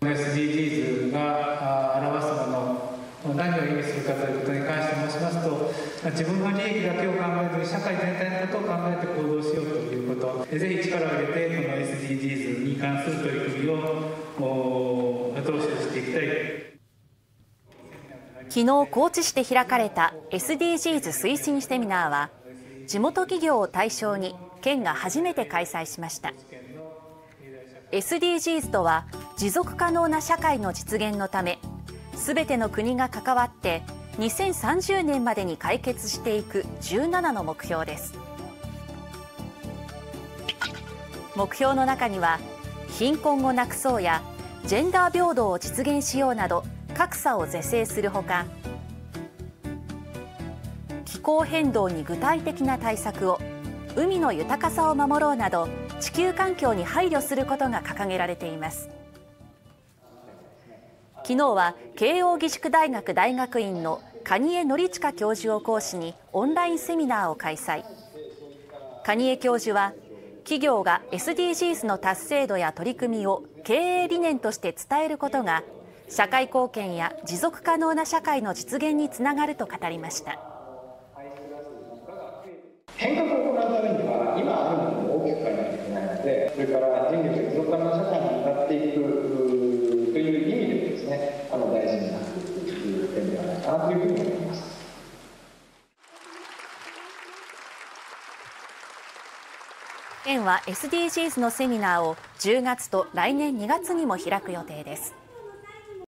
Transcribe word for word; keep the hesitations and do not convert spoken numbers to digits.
エスディージーズ が表すもの、何を意味するかということに関して申しますと、自分の利益だけを考えずに社会全体のことを考えて行動しようということ、ぜひ力を入れてこの エスディージーズ に関する取り組みを後押ししていきたい。 昨日高知市で開かれた エスディージーズ 推進セミナーは、地元企業を対象に県が初めて開催しました。 エスディージーズ とは持続可能な社会の実現のため、すべての国が関わってにせんさんじゅうねんまでに解決していくじゅうななの目標です。目標の中には、貧困をなくそうやジェンダー平等を実現しようなど格差を是正するほか、気候変動に具体的な対策を、海の豊かさを守ろうなど地球環境に配慮することが掲げられています。昨日は慶應義塾大学大学院の蟹江典親教授を講師にオンラインセミナーを開催。蟹江教授は、企業が エスディージーズ の達成度や取り組みを経営理念として伝えることが、社会貢献や持続可能な社会の実現につながると語りました。 変革を行うためには、今あるものを大きく変えなきゃいけないので、それから人類が持続可能な社会に向かっていくという意味でもですね、あの大事になっていくという点ではないかなというふうに思います。 県は エスディージーズ のセミナーをじゅうがつと来年にがつにも開く予定です。